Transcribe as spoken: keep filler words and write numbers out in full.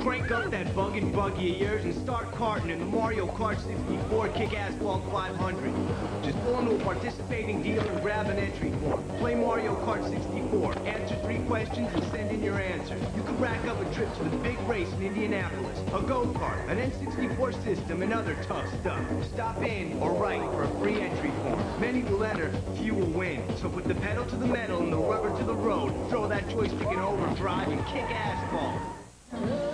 Crank up that buggin' buggy of yours and start karting in the Mario Kart sixty-four Kick Asphalt five hundred. Just go into a participating dealer and grab an entry form. Play Mario Kart sixty-four, answer three questions, and send in your answers. You can rack up a trip to the big race in Indianapolis, a go-kart, an N sixty-four system, and other tough stuff. Stop in or write for a free entry form. Many will enter, few will win. So put the pedal to the metal and the rubber to the road. Throw that joystick in overdrive and kick asphalt.